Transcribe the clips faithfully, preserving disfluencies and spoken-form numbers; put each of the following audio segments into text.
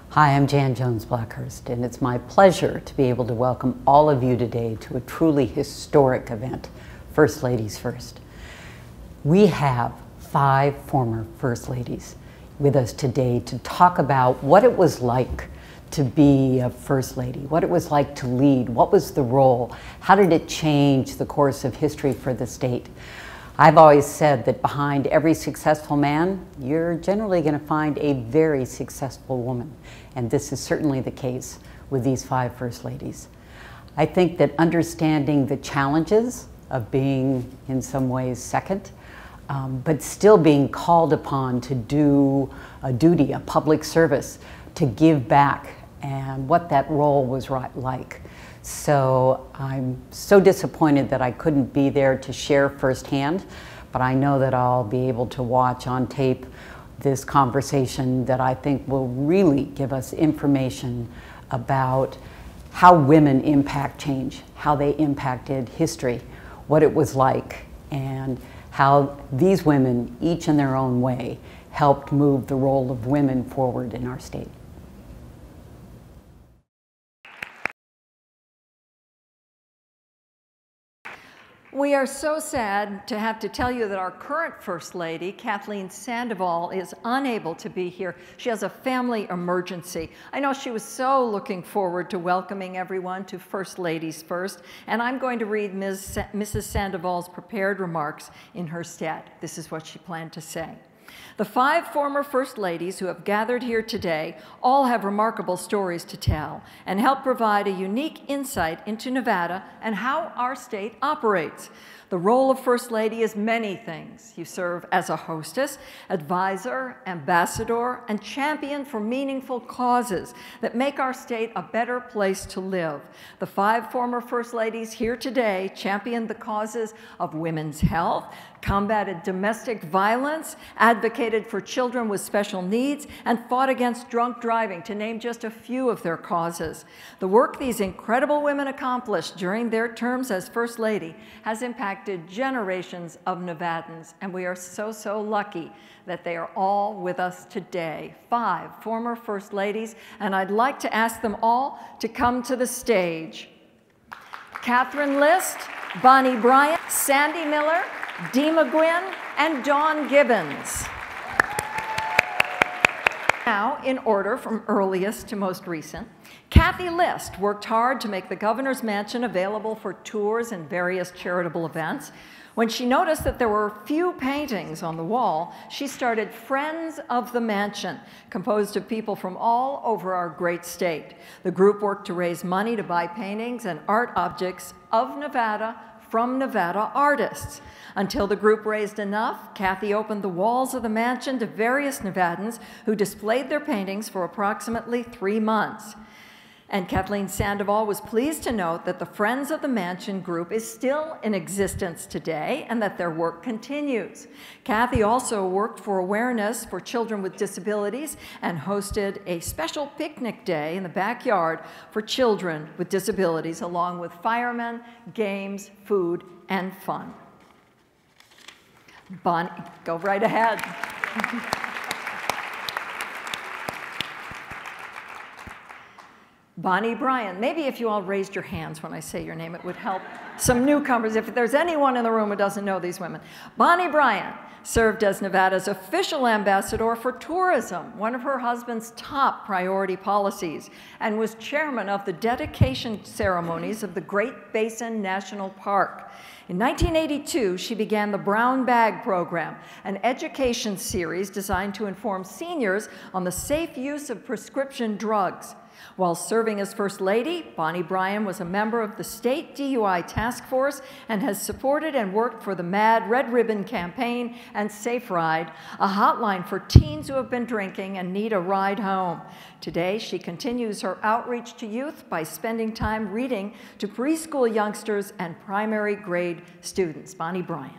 Hi, I'm Jan Jones Blackhurst, and it's my pleasure to be able to welcome all of you today to a truly historic event, First Ladies First. We have five former First Ladies with us today to talk about what it was like to be a First Lady, what it was like to lead, what was the role, how did it change the course of history for the state. I've always said that behind every successful man, you're generally going to find a very successful woman. And this is certainly the case with these five First Ladies. I think that understanding the challenges of being in some ways second, um, but still being called upon to do a duty, a public service, to give back, and what that role was right, like. So I'm so disappointed that I couldn't be there to share firsthand, but I know that I'll be able to watch on tape this conversation that I think will really give us information about how women impact change, how they impacted history, what it was like, and how these women, each in their own way, helped move the role of women forward in our state. We are so sad to have to tell you that our current First Lady, Kathleen Sandoval, is unable to be here. She has a family emergency. I know she was so looking forward to welcoming everyone to First Ladies First, and I'm going to read Miz Sa- Missus Sandoval's prepared remarks in her stead. This is what she planned to say. The five former First Ladies who have gathered here today all have remarkable stories to tell and help provide a unique insight into Nevada and how our state operates. The role of First Lady is many things. You serve as a hostess, advisor, ambassador, and champion for meaningful causes that make our state a better place to live. The five former First Ladies here today championed the causes of women's health, combated domestic violence, advocated for children with special needs, and fought against drunk driving, to name just a few of their causes. The work these incredible women accomplished during their terms as First Lady has impacted generations of Nevadans, and we are so, so lucky that they are all with us today. Five former First Ladies, and I'd like to ask them all to come to the stage. Kathryn List, Bonnie Bryan, Sandy Miller, Dema Guinn, and Dawn Gibbons. Now, in order from earliest to most recent, Kathy List worked hard to make the governor's mansion available for tours and various charitable events. When she noticed that there were few paintings on the wall, she started Friends of the Mansion, composed of people from all over our great state. The group worked to raise money to buy paintings and art objects of Nevada from Nevada artists. Until the group raised enough, Kathy opened the walls of the mansion to various Nevadans who displayed their paintings for approximately three months. And Kathleen Sandoval was pleased to note that the Friends of the Mansion group is still in existence today and that their work continues. Kathy also worked for awareness for children with disabilities and hosted a special picnic day in the backyard for children with disabilities, along with firemen, games, food, and fun. Bonnie, go right ahead. Bonnie Bryan. Maybe if you all raised your hands when I say your name, it would help some newcomers, if there's anyone in the room who doesn't know these women. Bonnie Bryan served as Nevada's official ambassador for tourism, one of her husband's top priority policies, and was chairman of the dedication ceremonies of the Great Basin National Park. In nineteen eighty-two, she began the Brown Bag Program, an education series designed to inform seniors on the safe use of prescription drugs. While serving as First Lady, Bonnie Bryan was a member of the state D U I task force and has supported and worked for the MAD Red Ribbon Campaign and Safe Ride, a hotline for teens who have been drinking and need a ride home. Today, she continues her outreach to youth by spending time reading to preschool youngsters and primary grade students. Bonnie Bryan.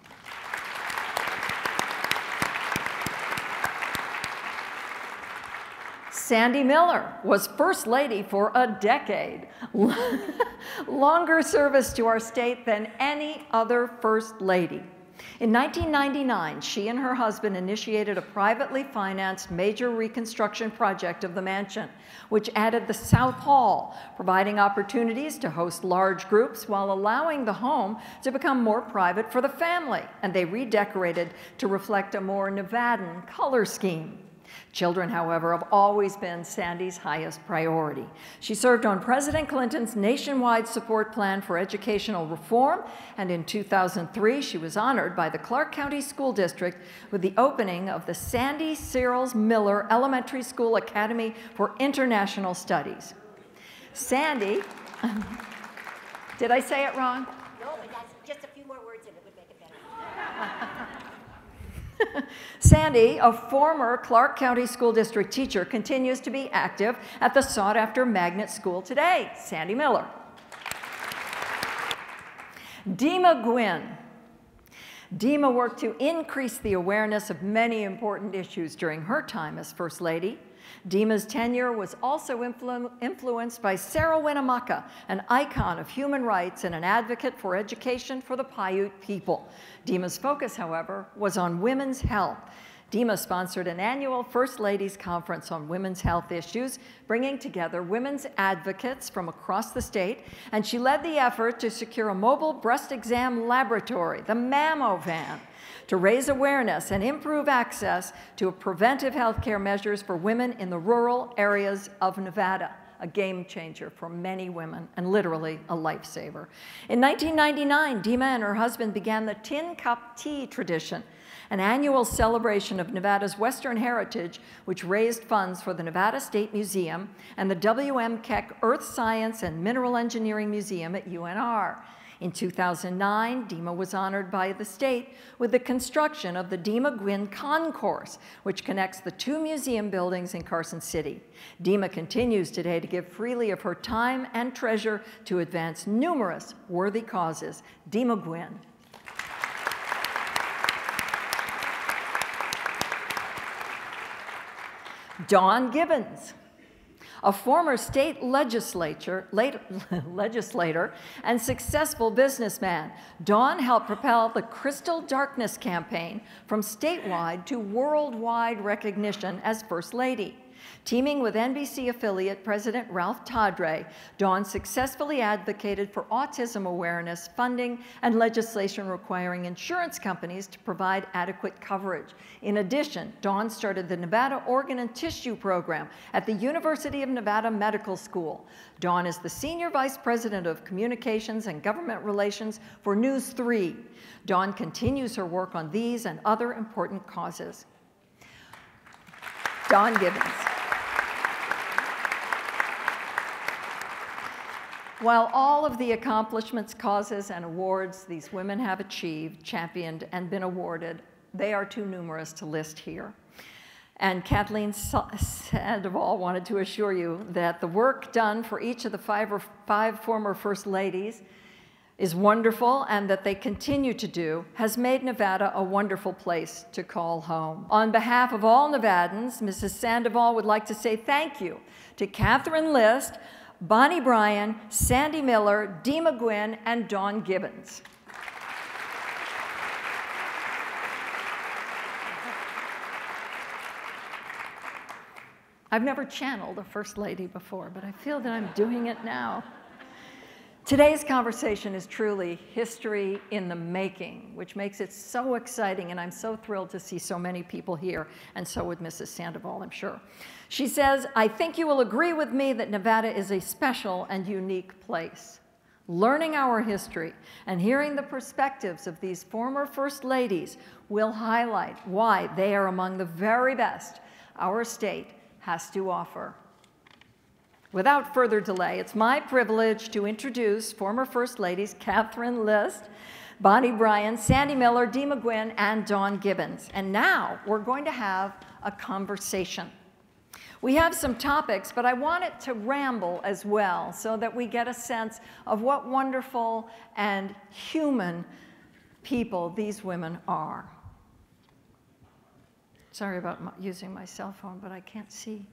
Sandy Miller was First Lady for a decade. Longer service to our state than any other First Lady. In nineteen ninety-nine, she and her husband initiated a privately financed major reconstruction project of the mansion, which added the South Hall, providing opportunities to host large groups while allowing the home to become more private for the family, and they redecorated to reflect a more Nevadan color scheme. Children, however, have always been Sandy's highest priority. She served on President Clinton's nationwide support plan for educational reform, and in two thousand three, she was honored by the Clark County School District with the opening of the Sandy Searles Miller Elementary School Academy for International Studies. Sandy, did I say it wrong? No, but that's just a few more words and it would make it better. Sandy, a former Clark County School District teacher, continues to be active at the sought-after magnet school today. Sandy Miller. Dema Guinn. Dema worked to increase the awareness of many important issues during her time as First Lady. Dema's tenure was also influ influenced by Sarah Winnemucca, an icon of human rights and an advocate for education for the Paiute people. Dema's focus, however, was on women's health. Dema sponsored an annual First Ladies Conference on women's health issues, bringing together women's advocates from across the state, and she led the effort to secure a mobile breast exam laboratory, the Mammovan, to raise awareness and improve access to preventive health care measures for women in the rural areas of Nevada, a game changer for many women and literally a lifesaver. In nineteen ninety-nine, Dema and her husband began the Tin Cup Tea tradition, an annual celebration of Nevada's Western heritage, which raised funds for the Nevada State Museum and the W M Keck Earth Science and Mineral Engineering Museum at U N R. In two thousand nine, Dema was honored by the state with the construction of the Dema Guinn Concourse, which connects the two museum buildings in Carson City. Dema continues today to give freely of her time and treasure to advance numerous worthy causes. Dema Guinn. Don Gibbons, a former state legislature, late, legislator and successful businessman. Don helped propel the Crystal Darkness campaign from statewide to worldwide recognition as First Lady. Teaming with N B C affiliate President Ralph Tadre, Dawn successfully advocated for autism awareness, funding, and legislation requiring insurance companies to provide adequate coverage. In addition, Dawn started the Nevada Organ and Tissue Program at the University of Nevada Medical School. Dawn is the Senior Vice President of Communications and Government Relations for News three. Dawn continues her work on these and other important causes. Dawn Gibbons. While all of the accomplishments, causes, and awards these women have achieved, championed, and been awarded, they are too numerous to list here. And Kathleen Sandoval wanted to assure you that the work done for each of the five, or five former First Ladies is wonderful, and that they continue to do has made Nevada a wonderful place to call home. On behalf of all Nevadans, Missus Sandoval would like to say thank you to Kathryn List, Bonnie Bryan, Sandy Miller, Dema Guinn, and Dawn Gibbons. I've never channeled a First Lady before, but I feel that I'm doing it now. Today's conversation is truly history in the making, which makes it so exciting, and I'm so thrilled to see so many people here, and so would Missus Sandoval, I'm sure. She says, I think you will agree with me that Nevada is a special and unique place. Learning our history and hearing the perspectives of these former First Ladies will highlight why they are among the very best our state has to offer. Without further delay, it's my privilege to introduce former First Ladies Kathryn List, Bonnie Bryan, Sandy Miller, Dema Guinn, and Dawn Gibbons. And now we're going to have a conversation. We have some topics, but I want it to ramble as well so that we get a sense of what wonderful and human people these women are. Sorry about my, using my cell phone, but I can't see.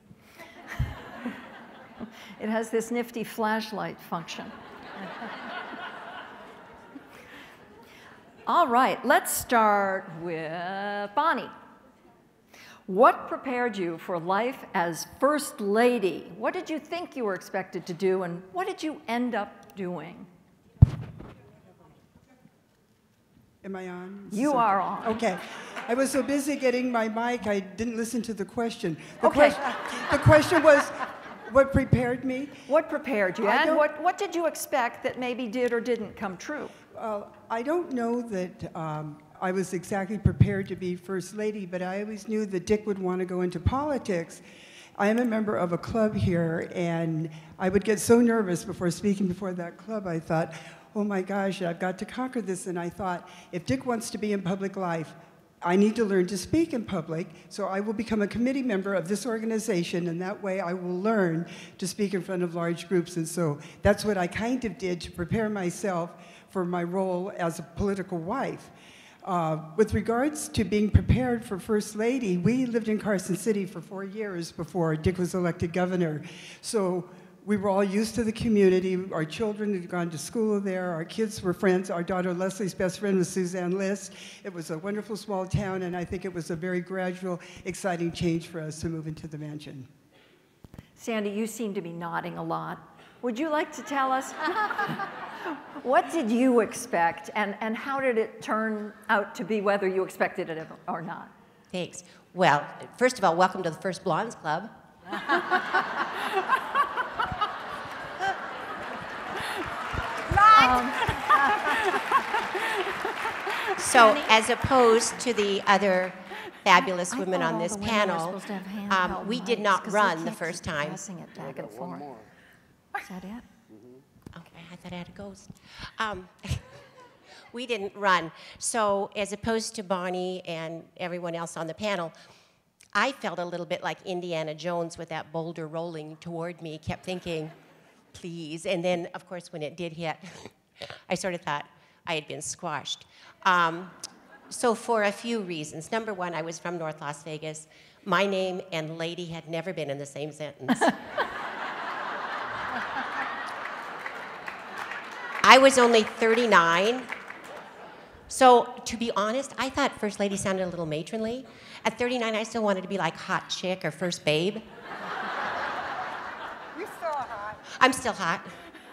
It has this nifty flashlight function. All right, let's start with Bonnie. What prepared you for life as First Lady? What did you think you were expected to do, and what did you end up doing? Am I on? You so, are on. Okay. I was so busy getting my mic, I didn't listen to the question. The, Okay. question, the question was, what prepared me? What prepared you, I and don't- what, what did you expect that maybe did or didn't come true? Uh, I don't know that um, I was exactly prepared to be First Lady, but I always knew that Dick would want to go into politics. I am a member of a club here, and I would get so nervous before speaking before that club. I thought, oh my gosh, I've got to conquer this. And I thought, if Dick wants to be in public life, I need to learn to speak in public, so I will become a committee member of this organization, and that way I will learn to speak in front of large groups. And so that's what I kind of did to prepare myself for my role as a political wife. Uh, with regards to being prepared for First Lady, we lived in Carson City for four years before Dick was elected governor. So we were all used to the community. Our children had gone to school there. Our kids were friends. Our daughter Leslie's best friend was Suzanne List. It was a wonderful small town, and I think it was a very gradual, exciting change for us to move into the mansion. Sandy, you seem to be nodding a lot. Would you like to tell us, what did you expect, and, and how did it turn out to be, whether you expected it or not? Thanks. Well, first of all, welcome to the First Blondes Club. um, so, as opposed to the other fabulous women on this panel, um, we did not run the first time. Passing it back and forth. Is that it? Mm-hmm. Okay, I thought I had a ghost. Um, we didn't run. So as opposed to Bonnie and everyone else on the panel, I felt a little bit like Indiana Jones with that boulder rolling toward me, kept thinking, please. And then, of course, when it did hit, I sort of thought I had been squashed. Um, so for a few reasons. Number one, I was from North Las Vegas. My name and lady had never been in the same sentence. I was only thirty-nine. So to be honest, I thought First Lady sounded a little matronly. At thirty-nine, I still wanted to be like hot chick or first babe. You're still hot. I'm still hot.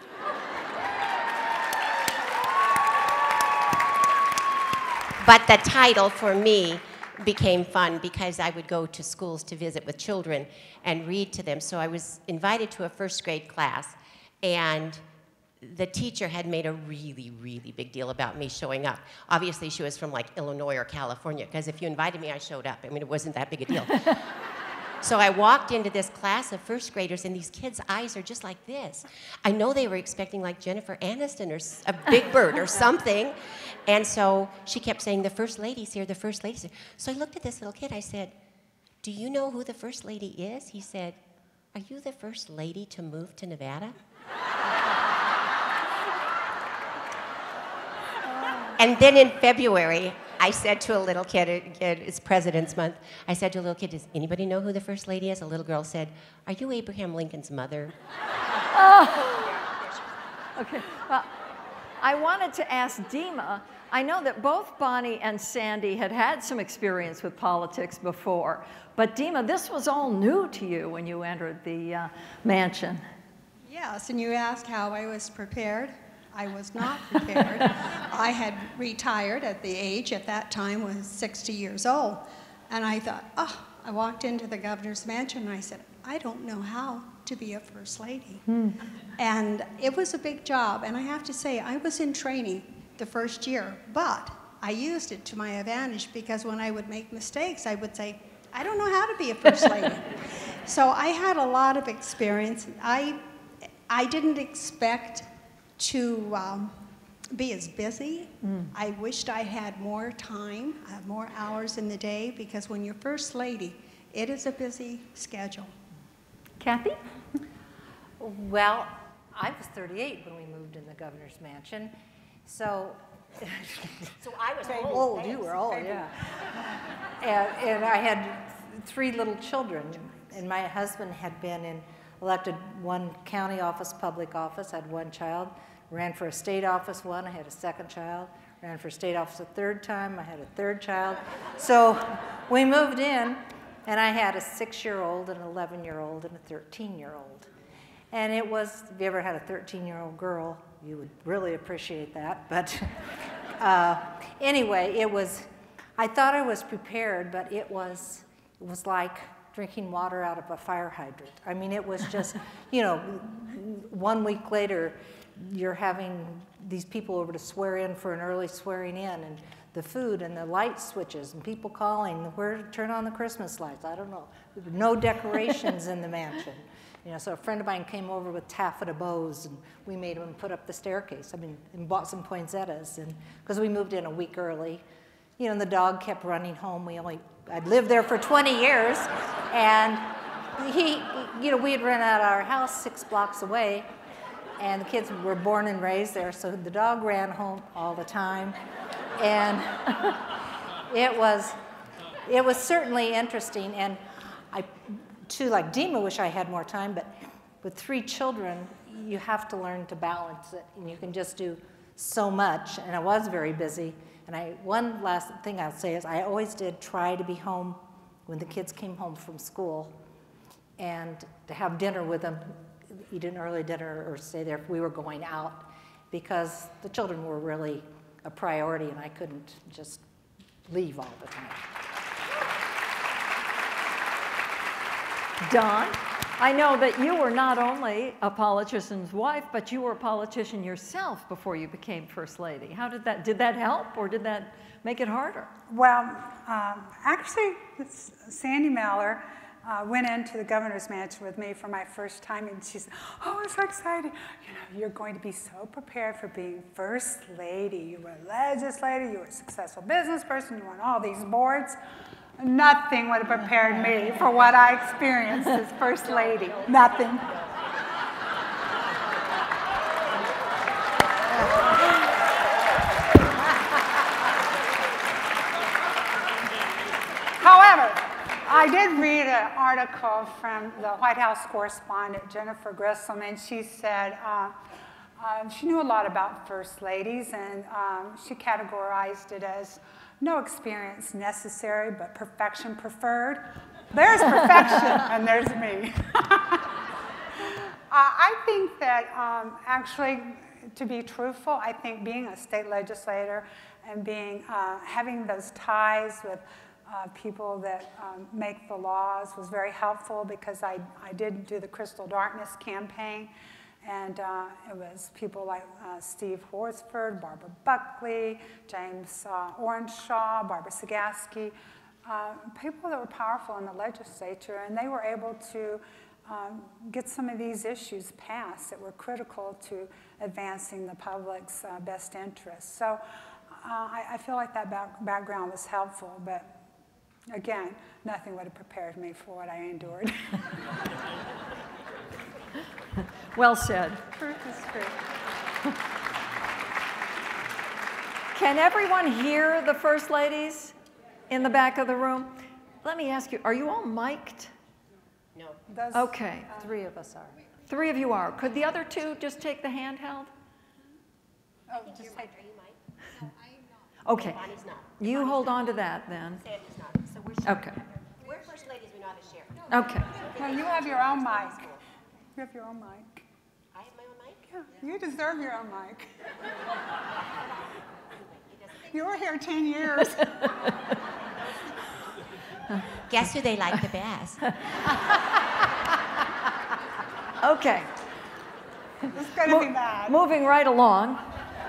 But the title for me became fun because I would go to schools to visit with children and read to them. So I was invited to a first grade class, and the teacher had made a really, really big deal about me showing up. Obviously, she was from like Illinois or California, because if you invited me, I showed up. I mean, it wasn't that big a deal. So I walked into this class of first graders, and these kids' eyes are just like this. I know they were expecting like Jennifer Aniston or a Big Bird or something. And so she kept saying, the First Lady's here, the First Lady's here. So I looked at this little kid. I said, do you know who the First Lady is? He said, are you the First Lady to move to Nevada? And then in February, I said to a little kid, it's President's Month, I said to a little kid, does anybody know who the First Lady is? A little girl said, are you Abraham Lincoln's mother? Oh. Okay, well, I wanted to ask Dema, I know that both Bonnie and Sandy had had some experience with politics before, but Dema, this was all new to you when you entered the uh, mansion. Yes, and you asked how I was prepared. I was not prepared. I had retired at the age, at that time, was sixty years old. And I thought, oh, I walked into the governor's mansion and I said, I don't know how to be a first lady. Hmm. And it was a big job. And I have to say, I was in training the first year, but I used it to my advantage, because when I would make mistakes, I would say, I don't know how to be a first lady. So I had a lot of experience. I, I didn't expect to um, be as busy. Mm. I wished I had more time, uh, more hours in the day, because when you're First Lady, it is a busy schedule. Kathy? Well, I was thirty-eight when we moved in the governor's mansion, so... So I was old. old. You were old, yeah. and, and I had three little children, and my husband had been in elected one county office, public office, I had one child, ran for a state office one, I had a second child, ran for state office a third time. I had a third child. So we moved in, and I had a six-year-old, an eleven-year-old, and a thirteen-year-old. And it was, if you ever had a thirteen-year-old girl, you would really appreciate that. But uh, anyway, it was, I thought I was prepared, but it was, it was like drinking water out of a fire hydrant. I mean, it was just, you know, one week later, you're having these people over to swear in for an early swearing in, and the food and the light switches and people calling, where to turn on the Christmas lights, I don't know. No decorations in the mansion. You know, so a friend of mine came over with taffeta bows, and we made him put up the staircase. I mean, and bought some poinsettias, and because we moved in a week early. You know, and the dog kept running home. We only, I'd lived there for twenty years, and he, you know, we had rented out our house six blocks away, and the kids were born and raised there, so the dog ran home all the time, and it was, it was certainly interesting, and I, too, like Dema, wish I had more time, but with three children, you have to learn to balance it, and you can just do so much, and I was very busy. And I, one last thing I'll say is I always did try to be home when the kids came home from school and to have dinner with them, eat an early dinner or stay there if we were going out, because the children were really a priority and I couldn't just leave all the time. Don, I know that you were not only a politician's wife, but you were a politician yourself before you became First Lady. How did that, did that help, or did that make it harder? Well, um, actually, Sandy Mallor uh, went into the governor's mansion with me for my first time, and she said, oh, I'm so excited. You know, you're going to be so prepared for being First Lady. You were a legislator, you were a successful business person, you were on all these boards. Nothing would have prepared me for what I experienced as First Lady. Nothing. However, I did read an article from the White House correspondent, Jennifer Grissom, and she said uh, uh, she knew a lot about First Ladies, and um, she categorized it as no experience necessary, but perfection preferred. There's perfection, and there's me. uh, I think that um, actually, to be truthful, I think being a state legislator and being uh, having those ties with uh, people that um, make the laws was very helpful, because I, I did do the Crystal Darkness campaign. And uh, it was people like uh, Steve Horsford, Barbara Buckley, James uh, Orenshaw, Barbara Sagaski, uh, people that were powerful in the legislature, and they were able to um, get some of these issues passed that were critical to advancing the public's uh, best interests. So uh, I, I feel like that back background was helpful, but again, nothing would have prepared me for what I endured. Well said. Truth is truth. Can everyone hear the First Ladies in the back of the room? Let me ask you, are you all mic'd? No. Does, Okay. uh, Three of us are. Three of you are. Could the other two just take the handheld? Oh, just take Are you mine? Okay. Bonnie's not. You hold on to that then. Sandy's not. So we're sharing. Okay. We're First Ladies, we're not a share. Okay. Well, you have your own mic. You have your own mic. I have my own mic? Yeah, you deserve your own mic. You were here ten years. Guess who they like the best? Okay. It's going to Mo be bad. Moving right along.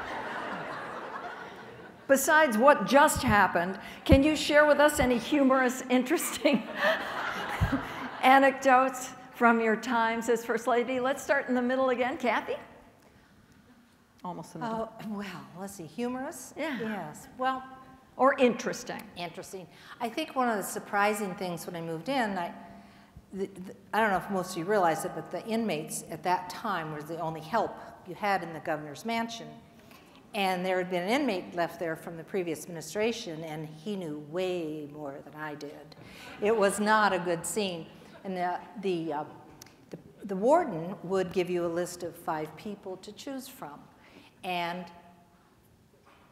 Besides what just happened, can you share with us any humorous, interesting anecdotes from your times as First Lady? Let's start in the middle again. Kathy? Almost in the middle. Oh, well, let's see, humorous? Yeah. Yes, well, Or interesting. interesting. I think one of the surprising things when I moved in, I, the, the, I don't know if most of you realize it, but the inmates at that time was the only help you had in the governor's mansion. And there had been an inmate left there from the previous administration, and he knew way more than I did. It was not a good scene. And the, the, uh, the, the warden would give you a list of five people to choose from. And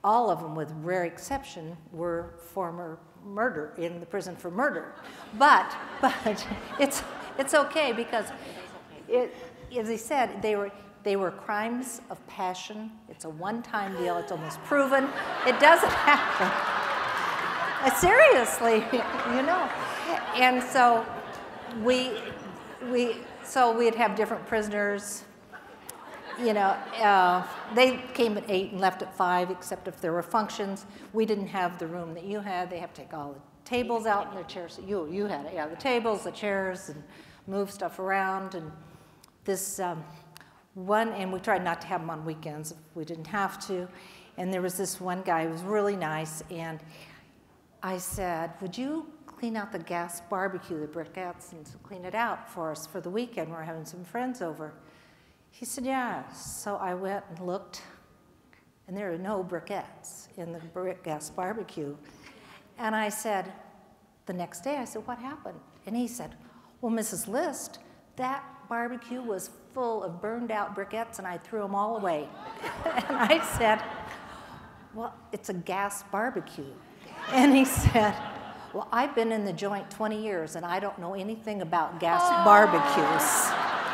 all of them, with rare exception, were former murder, in the prison for murder. But, but it's, it's okay because, it, as he said, they were, they were crimes of passion. It's a one-time deal. It's almost proven. It doesn't happen. Uh, seriously, you know. And so we, we, so we'd have different prisoners. You know, uh, they came at eight and left at five, except if there were functions. We didn't have the room that you had. They have to take all the tables out and their chairs. You, you had it, yeah, the tables, the chairs, and move stuff around. And this um, one, and we tried not to have them on weekends if we didn't have to. And there was this one guy who was really nice, and I said, would you clean out the gas barbecue, the briquettes, and clean it out for us for the weekend? We're having some friends over. He said, yeah. So I went and looked, and there are no briquettes in the brick gas barbecue. And I said, the next day, I said, what happened? And he said, well, Missus List, that barbecue was full of burned out briquettes, and I threw them all away. And I said, well, it's a gas barbecue. And he said, well, I've been in the joint twenty years, and I don't know anything about gas oh. barbecues.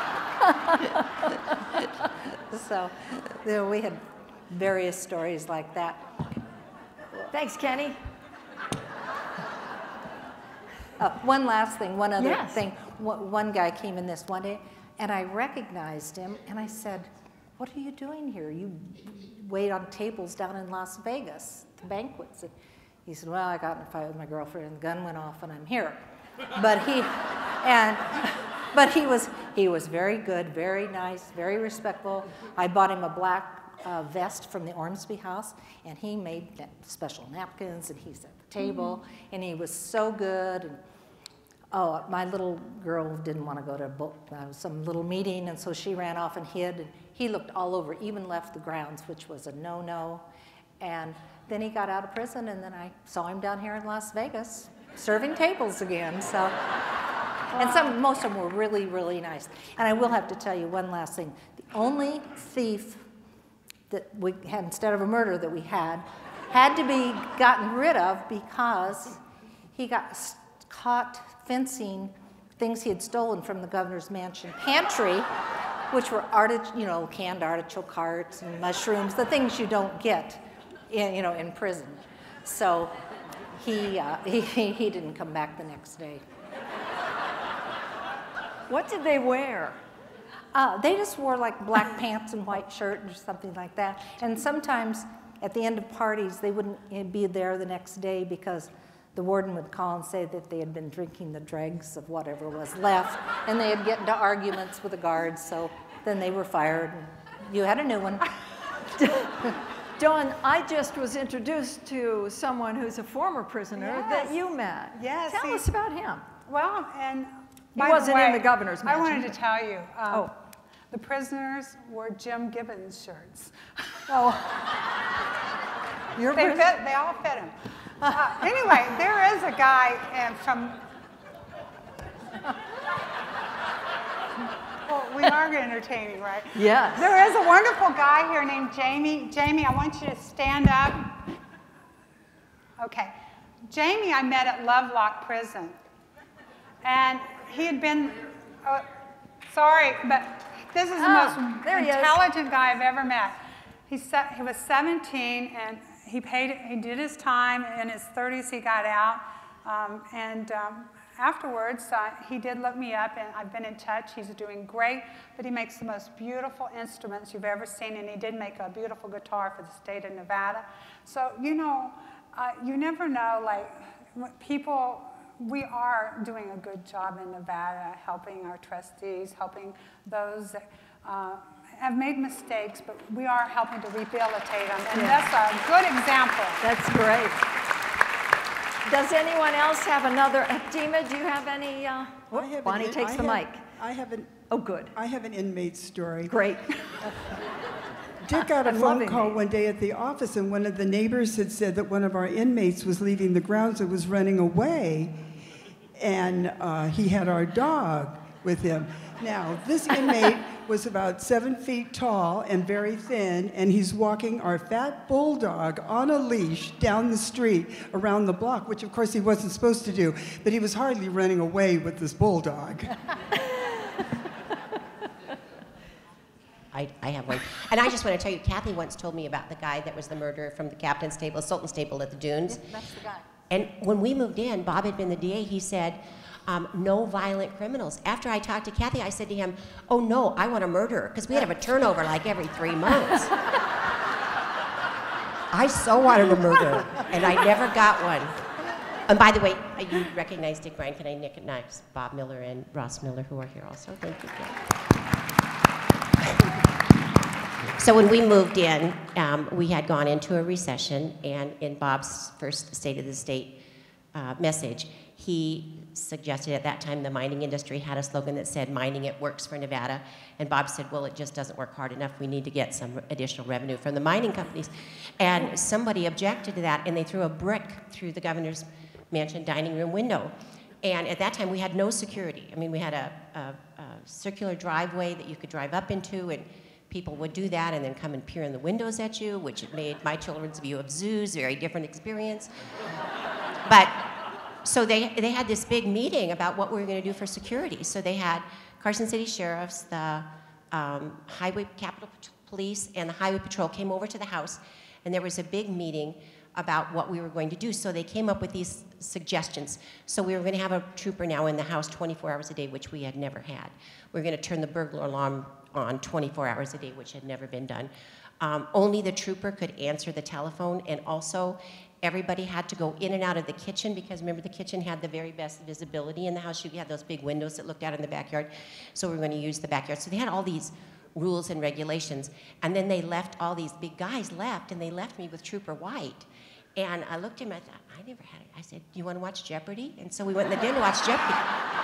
So you know, we had various stories like that. Thanks, Kenny. Uh, one last thing, one other yes. thing. One guy came in this one day, and I recognized him, and I said, what are you doing here? You wait on tables down in Las Vegas, the banquets. And he said, well, I got in a fight with my girlfriend, and the gun went off, and I'm here. But he, and, but he was, he was very good, very nice, very respectful. I bought him a black uh, vest from the Ormsby House, and he made special napkins, and he's at the table, mm-hmm. and he was so good. And, oh, my little girl didn't want to go to a book, uh, some little meeting, and so she ran off and hid. And he looked all over, even left the grounds, which was a no-no. And then he got out of prison, and then I saw him down here in Las Vegas, serving tables again. So, and some, most of them were really, really nice. And I will have to tell you one last thing. The only thief that we had, instead of a murder that we had, had to be gotten rid of because he got caught fencing things he had stolen from the governor's mansion pantry, which were artich you know, canned artichoke hearts and mushrooms, the things you don't get in, you know, in prison. So he, uh, he, he didn't come back the next day. What did they wear? Uh, they just wore like black pants and white shirt or something like that. And sometimes at the end of parties, they wouldn't be there the next day because the warden would call and say that they had been drinking the dregs of whatever was left, and they would get into arguments with the guards, so then they were fired, and you had a new one. Dawn, I just was introduced to someone who's a former prisoner yes. that you met. Yes. Tell he, us about him. Well, and he by wasn't the way, in the governor's mansion. I wanted to tell you, um, oh. the prisoners wore Jim Gibbons shirts. Oh. You're they, fit, they all fit him. Uh, anyway, there is a guy and from, well, we are entertaining, right? Yes. There is a wonderful guy here named Jamie. Jamie, I want you to stand up. Okay. Jamie I met at Lovelock Prison. And he had been, uh, sorry, but this is the oh, most there he intelligent guy I've ever met. He, he was seventeen, and he paid. He did his time. In his thirties, he got out, um, and um, afterwards, uh, he did look me up, and I've been in touch. He's doing great, but he makes the most beautiful instruments you've ever seen, and he did make a beautiful guitar for the state of Nevada. So you know, uh, you never know. Like people, we are doing a good job in Nevada, helping our trustees, helping those that uh, have made mistakes, but we are helping to rehabilitate them, and yeah. that's a good example. That's great. Does anyone else have another? Uh, Dema, do you have any? Uh, whoop, have Bonnie an, takes I the have, mic. I have an. Oh, good. I have an inmate story. Great. Dick got a I'm phone call me. one day at the office, and one of the neighbors had said that one of our inmates was leaving the grounds and was running away, and uh, he had our dog with him. Now, this inmate was about seven feet tall and very thin, and he's walking our fat bulldog on a leash down the street around the block, which of course he wasn't supposed to do, but he was hardly running away with this bulldog. I, I have one. And I just want to tell you, Kathy once told me about the guy that was the murderer from the captain's table, Sultan's table at the Dunes. Yeah, that's the guy. And when we moved in, Bob had been the D A, he said, um, no violent criminals. After I talked to Kathy, I said to him, oh no, I want a murderer, because we had to have a turnover like every three months. I so wanted a murderer, and I never got one. And by the way, you recognize Dick Bryan, can I nick it nice? Bob Miller and Ross Miller, who are here also. Thank you, Kathy. So when we moved in, um, we had gone into a recession, and in Bob's first State of the State uh, message, he suggested at that time the mining industry had a slogan that said, mining it works for Nevada, and Bob said, well, it just doesn't work hard enough, we need to get some additional revenue from the mining companies. And somebody objected to that, and they threw a brick through the governor's mansion dining room window. And at that time, we had no security. I mean, we had a, a, a circular driveway that you could drive up into, and people would do that and then come and peer in the windows at you, which made my children's view of zoos a very different experience. But, so they, they had this big meeting about what we were going to do for security. So they had Carson City Sheriffs, the um, Highway Capitol Police, and the Highway Patrol came over to the house, and there was a big meeting about what we were going to do. So they came up with these suggestions. So we were going to have a trooper now in the house twenty-four hours a day, which we had never had. We were going to turn the burglar alarm on twenty-four hours a day, which had never been done. Um, only the trooper could answer the telephone, and also everybody had to go in and out of the kitchen, because remember, the kitchen had the very best visibility in the house. You had those big windows that looked out in the backyard, so we were going to use the backyard. So they had all these rules and regulations, and then they left, all these big guys left, and they left me with Trooper White. And I looked at him, I thought, I never had it. I said, do you want to watch Jeopardy? And so we went in the den to watch Jeopardy.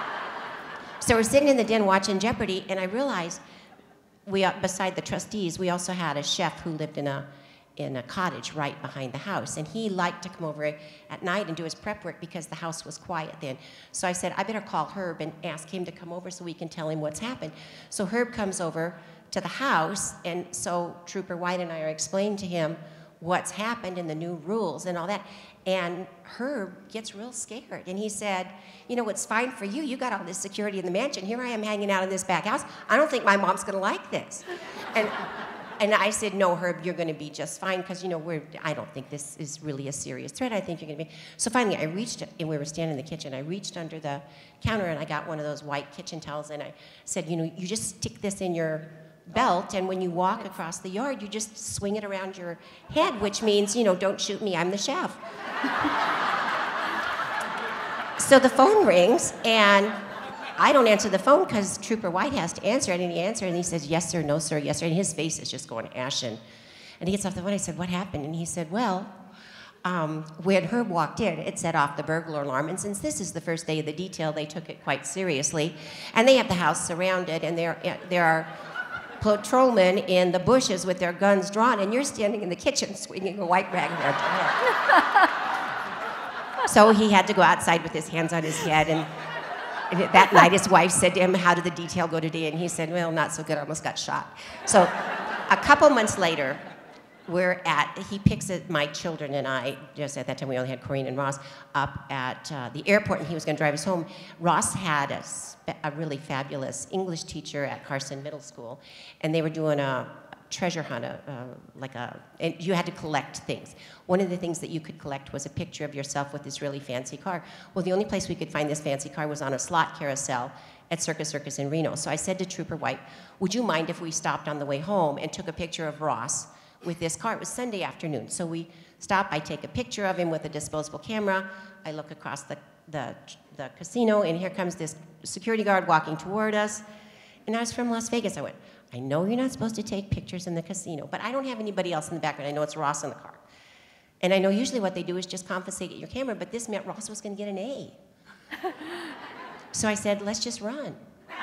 So we're sitting in the den watching Jeopardy, and I realized, we, uh, beside the trustees, we also had a chef who lived in a, in a cottage right behind the house. And he liked to come over at night and do his prep work because the house was quiet then. So I said, I better call Herb and ask him to come over so we can tell him what's happened. So Herb comes over to the house, and so Trooper White and I are explaining to him what's happened and the new rules and all that. And Herb gets real scared, and he said, you know, it's fine for you. You got all this security in the mansion. Here I am hanging out in this back house. I don't think my mom's going to like this. And, and I said, no, Herb, you're going to be just fine, because, you know, we're, I don't think this is really a serious threat. I think you're going to be. So finally, I reached, and we were standing in the kitchen, I reached under the counter, and I got one of those white kitchen towels, and I said, you know, you just stick this in your belt, and when you walk across the yard, you just swing it around your head, which means, you know, don't shoot me, I'm the chef. So the phone rings, and I don't answer the phone because Trooper White has to answer it, and he answers, and he says, yes, sir, no, sir, yes, sir, and his face is just going ashen. And he gets off the phone, I said, what happened? And he said, well, um, when Herb walked in, it set off the burglar alarm, and since this is the first day of the detail, they took it quite seriously, and they have the house surrounded, and there, there are patrolmen in the bushes with their guns drawn, and you're standing in the kitchen swinging a white rag around your head. So he had to go outside with his hands on his head, and that night his wife said to him, how did the detail go today? And he said, well, not so good, I almost got shot. So a couple months later, we're at, he picks it, my children and I, just at that time we only had Corinne and Ross, up at uh, the airport, and he was going to drive us home. Ross had a, a really fabulous English teacher at Carson Middle School, and they were doing a treasure hunt, a, uh, like a, and you had to collect things. One of the things that you could collect was a picture of yourself with this really fancy car. Well, the only place we could find this fancy car was on a slot carousel at Circus Circus in Reno. So I said to Trooper White, would you mind if we stopped on the way home and took a picture of Ross with this car? It was Sunday afternoon. So we stop, I take a picture of him with a disposable camera, I look across the, the, the casino, and here comes this security guard walking toward us. And I was from Las Vegas. I went, I know you're not supposed to take pictures in the casino, but I don't have anybody else in the background. I know it's Ross in the car. And I know usually what they do is just confiscate your camera, but this meant Ross was going to get an A. So I said, let's just run.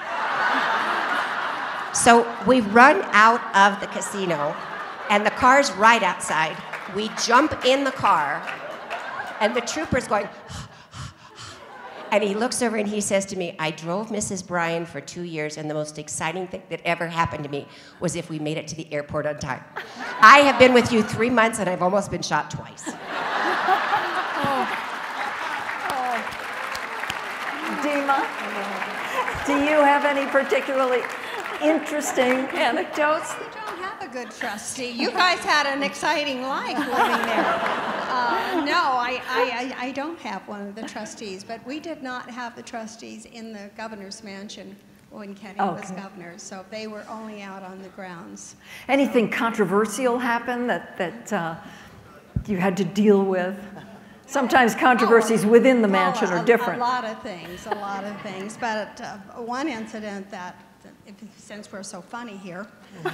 So we run out of the casino, and the car's right outside. We jump in the car, and the trooper's going, And he looks over and he says to me, I drove Missus Bryan for two years, and the most exciting thing that ever happened to me was if we made it to the airport on time. I have been with you three months, and I've almost been shot twice. Oh. Oh. Dema, do you have any particularly interesting anecdotes? We don't have a good trustee. You guys had an exciting life living there. Uh, no, I, I, I don't have one of the trustees, but we did not have the trustees in the governor's mansion when Kenny Okay. was governor, so they were only out on the grounds. Anything controversial happen that, that uh, you had to deal with? Sometimes controversies Oh, within the well, mansion a, are different. A lot of things, a lot of things. But uh, one incident that, if, since we're so funny here, um,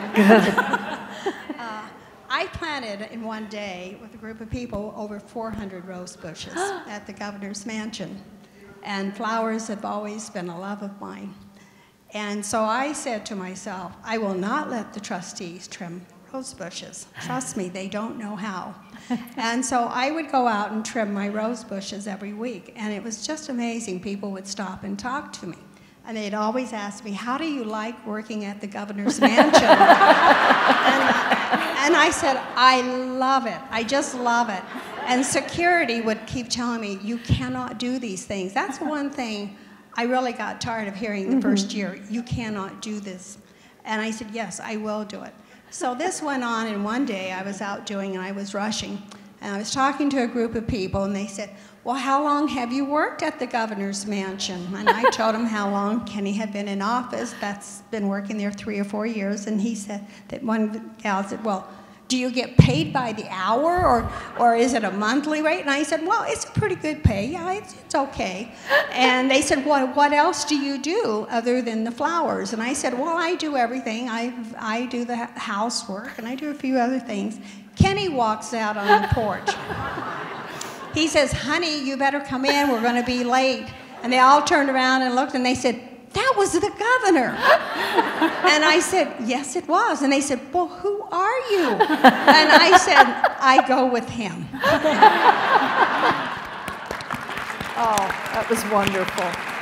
uh, I planted in one day with a group of people over four hundred rose bushes at the governor's mansion. And flowers have always been a love of mine. And so I said to myself, I will not let the trustees trim rose bushes. Trust me, they don't know how. And so I would go out and trim my rose bushes every week. And it was just amazing. People would stop and talk to me. And they'd always ask me, how do you like working at the governor's mansion? and, and I said, I love it. I just love it. And security would keep telling me, you cannot do these things. That's one thing I really got tired of hearing the mm-hmm. first year. You cannot do this. And I said, yes, I will do it. So this went on, and one day I was out doing, and I was rushing, and I was talking to a group of people, and they said, well, how long have you worked at the governor's mansion? And I told them how long Kenny had been in office. That's been working there three or four years. And he said, that one gal said, well, do you get paid by the hour, or, or is it a monthly rate? And I said, well, it's a pretty good pay. Yeah, it's, it's okay. And they said, well, what else do you do other than the flowers? And I said, well, I do everything. I, I do the housework, and I do a few other things. Kenny walks out on the porch. He says, honey, you better come in. We're going to be late. And they all turned around and looked, and they said, that was the governor. And I said, yes, it was. And they said, well, who are you? And I said, I go with him. Oh, that was wonderful.